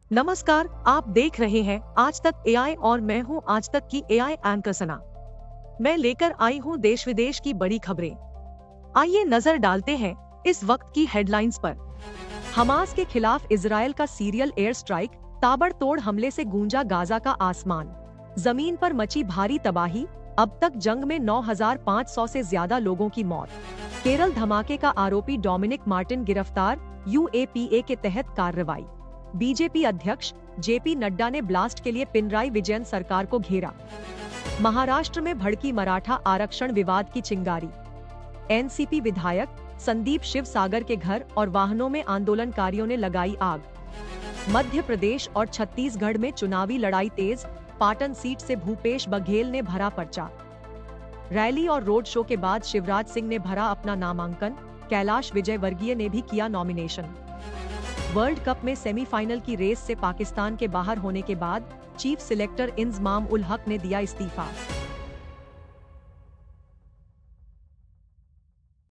नमस्कार, आप देख रहे हैं आज तक एआई और मैं हूं आज तक की एआई एंकर सना। मैं लेकर आई हूं देश विदेश की बड़ी खबरें। आइए नजर डालते हैं इस वक्त की हेडलाइंस पर। हमास के खिलाफ इजरायल का सीरियल एयर स्ट्राइक, ताबड़तोड़ हमले से गूंजा गाजा का आसमान। जमीन पर मची भारी तबाही, अब तक जंग में 9,500 से ज्यादा लोगों की मौत। केरल धमाके का आरोपी डोमिनिक मार्टिन गिरफ्तार, यूएपीए के तहत कार्रवाई। बीजेपी अध्यक्ष जेपी नड्डा ने ब्लास्ट के लिए पिनराई विजयन सरकार को घेरा। महाराष्ट्र में भड़की मराठा आरक्षण विवाद की चिंगारी। एनसीपी विधायक संदीप शिवसागर के घर और वाहनों में आंदोलनकारियों ने लगाई आग। मध्य प्रदेश और छत्तीसगढ़ में चुनावी लड़ाई तेज, पाटन सीट से भूपेश बघेल ने भरा पर्चा। रैली और रोड शो के बाद शिवराज सिंह ने भरा अपना नामांकन, कैलाश विजयवर्गीय ने भी किया नॉमिनेशन। वर्ल्ड कप में सेमीफाइनल की रेस से पाकिस्तान के बाहर होने के बाद चीफ सिलेक्टर इंजमाम उल हक ने दिया इस्तीफा।